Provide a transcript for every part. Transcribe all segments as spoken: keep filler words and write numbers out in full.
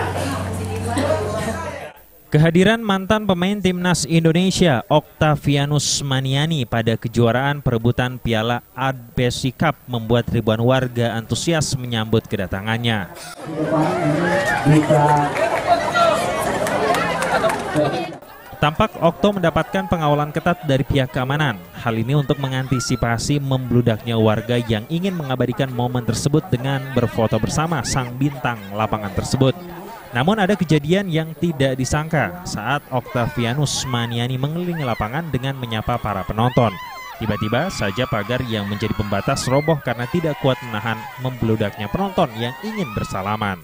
Kehadiran mantan pemain timnas Indonesia Octavianus Maniani pada kejuaraan perebutan Piala A B C Cup membuat ribuan warga antusias menyambut kedatangannya. Tampak Okto mendapatkan pengawalan ketat dari pihak keamanan. Hal ini untuk mengantisipasi membludaknya warga yang ingin mengabadikan momen tersebut dengan berfoto bersama sang bintang lapangan tersebut. Namun ada kejadian yang tidak disangka saat Octavianus Maniani mengelilingi lapangan dengan menyapa para penonton. Tiba-tiba saja pagar yang menjadi pembatas roboh karena tidak kuat menahan membludaknya penonton yang ingin bersalaman.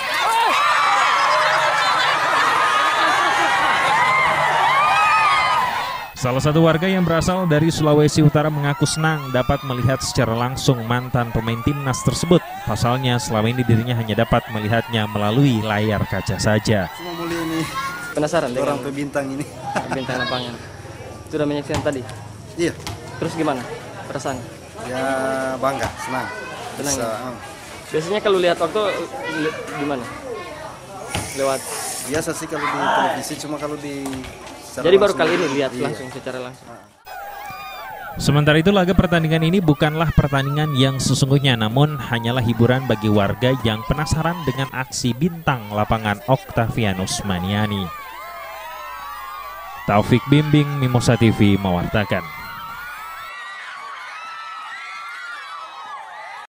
Salah satu warga yang berasal dari Sulawesi Utara mengaku senang dapat melihat secara langsung mantan pemain timnas tersebut. Pasalnya selama ini dirinya hanya dapat melihatnya melalui layar kaca saja. Cuma mulia ini. Penasaran dengan orang pebintang ini. Bintang lapangan. Sudah menyaksikan tadi? Iya. Terus gimana perasaan? Ya bangga, senang. Senang. Bisa, Ya? um. Biasanya kalau lihat waktu gimana? Lewat? Biasa sih kalau di televisi, cuma kalau di Jadi baru kali ini lihat iya. langsung secara langsung. Sementara itu laga pertandingan ini bukanlah pertandingan yang sesungguhnya, namun hanyalah hiburan bagi warga yang penasaran dengan aksi bintang lapangan Octavianus Maniani. Taufik Bimbing, Mimosa T V mewartakan.